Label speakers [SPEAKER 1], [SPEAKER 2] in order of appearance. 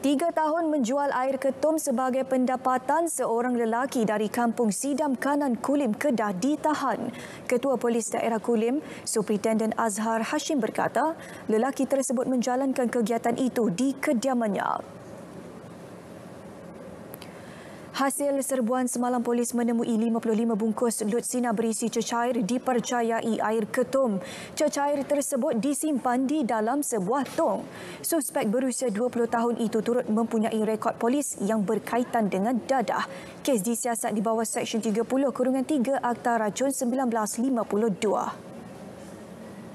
[SPEAKER 1] 3 tahun menjual air ketum sebagai pendapatan, seorang lelaki dari kampung Sidam Kanan Kulim, Kedah ditahan. Ketua Polis Daerah Kulim, Superintendent Azhar Hashim berkata, lelaki tersebut menjalankan kegiatan itu di kediamannya. Hasil serbuan semalam, polis menemui 55 bungkus lutsina berisi cecair dipercayai air ketum. Cecair tersebut disimpan di dalam sebuah tong. Suspek berusia 20 tahun itu turut mempunyai rekod polis yang berkaitan dengan dadah. Kes disiasat di bawah Seksyen 30/3 Akta Racun 1952.